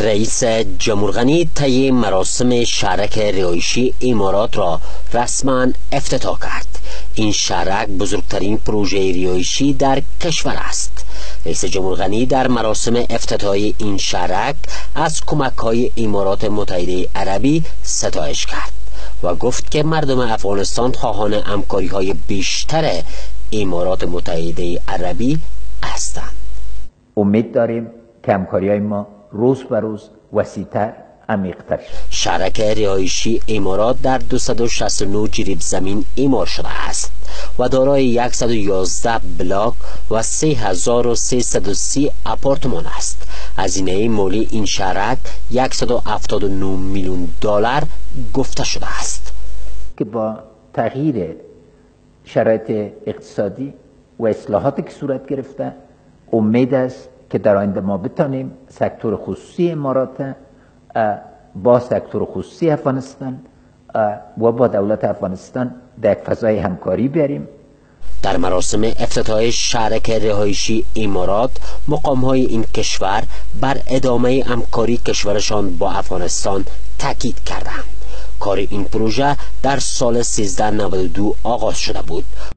رئیس جمهوری طی مراسم شهرک رهایشی امارات را رسما افتتاح کرد. این شهرک بزرگترین پروژه رهایشی در کشور است. رئیس جمهوری در مراسم افتتاح این شهرک از کمک‌های امارات متحده عربی ستایش کرد و گفت که مردم افغانستان خواهان همکاری‌های بیشتر امارات متحده عربی هستند. امید داریم که همکاری‌های ما روز به روز وسیع‌تر، عمیق‌تر شود. شهرک رهایشی امارات در 269 جریب زمین اعمار شده است و دارای 111 بلاک و 3330 آپارتمان است. هزینه مالی این شهرک 179 میلیون دلار گفته شده است. که با تغییر شرایط اقتصادی و اصلاحاتی که صورت گرفته، امید است که در آینده ما بتانیم سکتور خصوصی امارات با سکتور خصوصی افغانستان و با دولت افغانستان در یک فضای همکاری بیاریم. در مراسم افتتاح شهرک رهایشی امارات، مقام‌های این کشور بر ادامه همکاری کشورشان با افغانستان تاکید کردند. کار این پروژه در سال 1392 آغاز شده بود